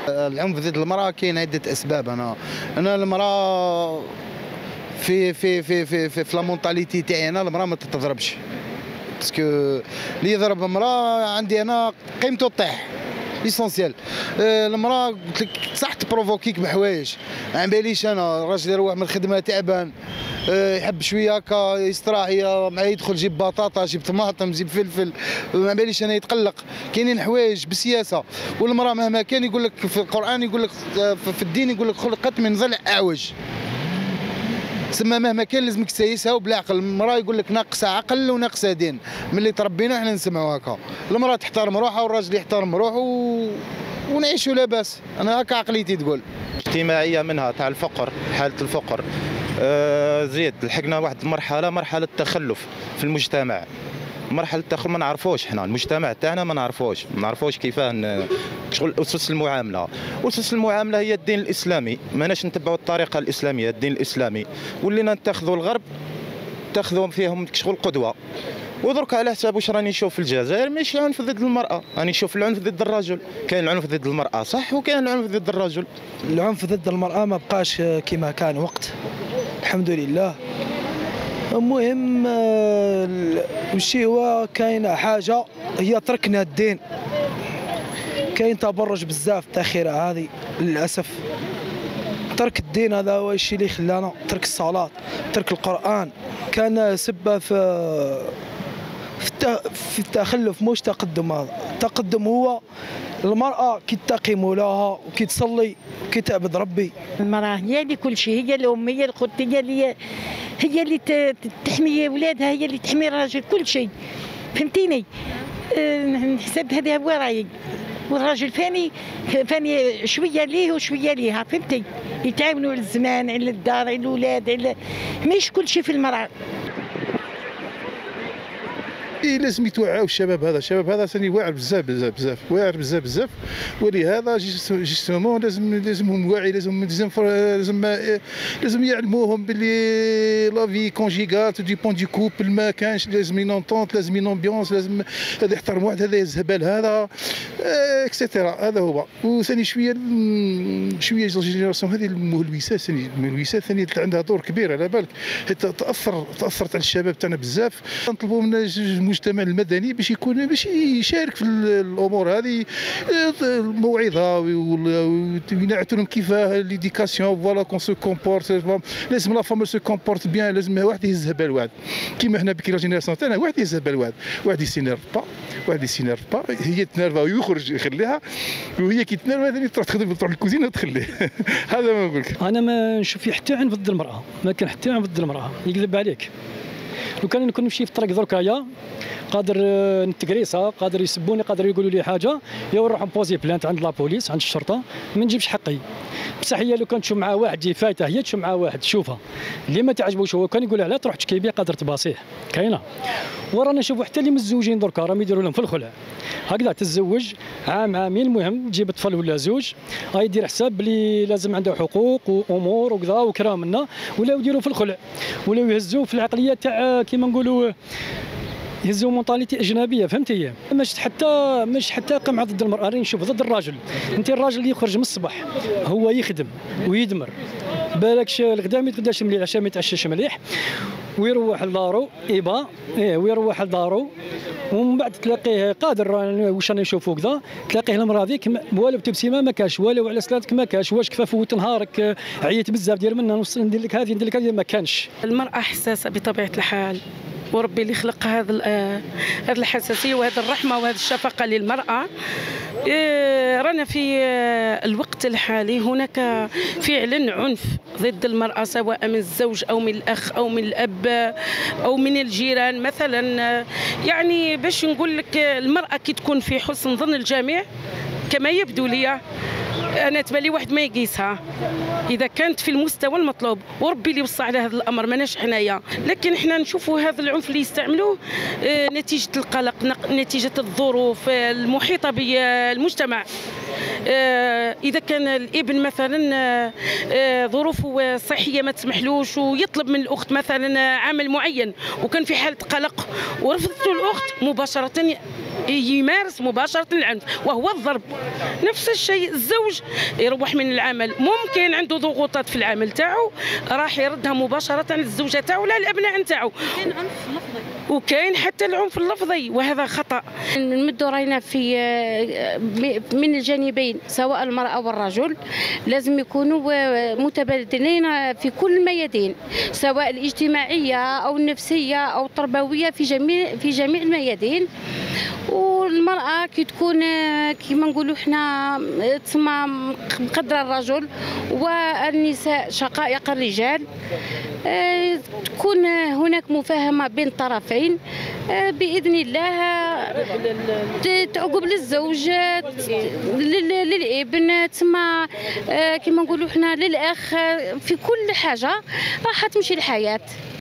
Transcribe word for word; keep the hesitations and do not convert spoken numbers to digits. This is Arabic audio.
العنف ضد المرأة كاين عدة أسباب. أنا أنا المرأة في في في في في, في لامونتاليتي تاعي أنا المرأة ما تتضربش، باسكو اللي يضرب المرأة عندي أنا قيمته طيح ليسونسيال. المرأة قلت لك صح تبروفوكيك بحوايج، ما باليش أنا راجل يروح من الخدمة تعبان يحب شويه هكا يستراح مع يدخل جيب بطاطا جيب طماطم جيب فلفل، ما باليش انا يتقلق. كاينين حوايج بالسياسه، والمراه مهما كان يقول لك في القران يقول لك في الدين يقول لك خلقت من ضلع اعوج، سما مهما كان لازمك تسايسها وبالعقل. المراه يقول لك ناقصه عقل وناقصه دين، ملي تربينا احنا نسمعوا هكا. المراه تحترم روحها والراجل يحترم روحه و... ونعيشوا لاباس. انا هكا عقليتي تقول. اجتماعيه منها تاع الفقر، حاله الفقر آه زيد لحقنا واحد المرحله مرحله التخلف في المجتمع. مرحله التخلف ما نعرفوش حنا المجتمع تاعنا، ما نعرفوش ما نعرفوش كيفاه شغل اسس المعامله. اسس المعامله هي الدين الاسلامي، ماناش نتبعوا الطريقه الاسلاميه الدين الاسلامي، ولينا نتخذوا الغرب نتخذوا فيهم شغل قدوه. ودرك على حساب واش راني نشوف في الجزائر ماشي عنف ضد المراه، راني نشوف العنف ضد الرجل. كاين العنف ضد المراه صح، وكاين العنف ضد الرجل. العنف ضد المراه ما بقاش كما كان وقت، الحمد لله. المهم ماشي هو كاين حاجه هي تركنا الدين، كاين تبرج بزاف التاخيره هذه للاسف. ترك الدين هذا هو الشيء اللي خلانا ترك الصلاه ترك القران. كان سبه في في التخلف مش تقدم. هذا التقدم هو المرأة كي تقي مولاها وكي تصلي وكي تعبد ربي. المرأة هي اللي كل شيء، هي الأم هي الخت هي اللي هي اللي تحمي ولادها، هي اللي تحمي الراجل كل شيء، فهمتيني؟ أه نحسب هذا هو رايي. والراجل فاني فاني شويه ليه وشويه ليها، فهمتي؟ يتعاونوا للزمان على الدار على الاولاد على مش كل شيء في المرأة. إيه لازم يتوعوا الشباب هذا، الشباب هذا ثاني واعر بزاف بزاف بزاف واعر بزاف بزاف، ولهذا جيستومون لازم لازمهم واعي، لازم لازم لازم لازم يعلموهم باللي لا في كونجيغال دي بون دي كوبل ما كانش، لازم ينونطونت لازم ينومبيونس، لازم هذا يحترم واحد هذا يزهبل هذا اكسيتيرا. هذا هو. وثاني شويه شويه الجينيراسيون هذه المهلوسات، ثاني المهلوسات ثاني عندها دور كبير على بالك، تاثر تاثرت على الشباب تاعنا بزاف. نطلبوا من المجتمع المدني باش يكون باش يشارك في الامور هذه، الموعظه وينعتوا لهم كيفاه ليديكاسيون فوالا كون سو كومبورت. لازم لا فام سو كومبورت بيان، لازم واحد يهز بال واحد كيما حنا بكي لا جينيراسيون تاعنا، واحد يهز بال واحد، واحد يسينيرف با واحد يسينيرف با، هي تنرفا ويخرج يخليها، وهي كي تنرفا تروح تخدم تروح للكوزينه وتخليه. هذا ما نقول لك. انا ما نشوف فيه حتى عنف ضد المراه، ما كان حتى عنف ضد المراه، يكذب عليك. لو كان نكون نمشي في الطريق دركايا قادر نتكريسها، قادر يسبوني، قادر يقولوا لي حاجه، يا نروح نبوزي بلانت عند لابوليس عند الشرطه، ما نجيبش حقي. بصح هي لو كان تشوف مع واحد جي فايته، هي تشوف مع واحد تشوفها اللي ما تعجبوش هو كان يقول عليها تروح تشكي بيه، قادر تباصيه كاينه. ورانا نشوفوا حتى اللي متزوجين دركا راهم يديروا لهم في الخلع هكذا، تتزوج عام عامين المهم تجيب طفل ولا زوج، هاي يدير حساب بلي لازم عنده حقوق وامور وكذا وكرام منا، ولاو يديروا في الخلع، ولاو يهزوا في العقليه تاع كيما نقولوا يهزوا مونطاليتي اجنبيه، فهمتي؟ مش حتى مش حتى قمع ضد المراه، راني نشوف ضد الراجل. انت الراجل اللي يخرج من الصباح هو يخدم ويدمر، بالكش الغدا ما يتغداش مليح، العشاء ما يتعشاش مليح، ويروح لدارو يبا ايه ويروح لدارو، ومن بعد تلاقيه قادر واش راني نشوفو كذا، تلاقيه المراه ذيك والو بتبسيمه ما كاش، والو على سلاتك ما كاش، واش كفا فوت نهارك عييت بزاف دير منها نوصل ندير لك هذه ندير لك هذه، ما كانش. المراه حساسه بطبيعه الحال، وربي اللي خلق هذا هذه الحساسيه وهذه الرحمه وهذه الشفقه للمراه. رانا في الوقت الحالي هناك فعلا عنف ضد المراه، سواء من الزوج او من الاخ او من الاب او من الجيران مثلا. يعني باش نقول لك المراه كي تكون في حسن ظن الجميع كما يبدو لي، انا تبالي واحد ما يقيسها اذا كانت في المستوى المطلوب، وربي اللي وصى على هذا الامر ماناش حنايا. لكن احنا نشوفوا هذا العنف اللي يستعملوه نتيجه القلق، نتيجه الظروف المحيطه بالمجتمع. اذا كان الابن مثلا ظروفه الصحيه ما تسمحلوش ويطلب من الاخت مثلا عمل معين وكان في حاله قلق ورفضت الاخت، مباشره يمارس مباشرة العنف وهو الضرب. نفس الشيء الزوج يروح من العمل، ممكن عنده ضغوطات في العمل تاعو راح يردها مباشرة للزوجة تاعو لا الأبناء تاعو. كاين عنف لفظي وكاين حتى العنف اللفظي وهذا خطأ. نمدوا راينا في من الجانبين سواء المرأة والرجل لازم يكونوا متبادلين في كل الميادين سواء الاجتماعية أو النفسية أو التربوية في جميع في جميع الميادين. والمرأة كي تكون كيما نقولوا حنا تسمى مقدرة الرجل والنساء شقائق الرجال، تكون هناك مفاهمة بين الطرفين بإذن الله تعقب للزوج للابن تسمى كيما نقولوا حنا للأخ، في كل حاجة راح تمشي الحياة.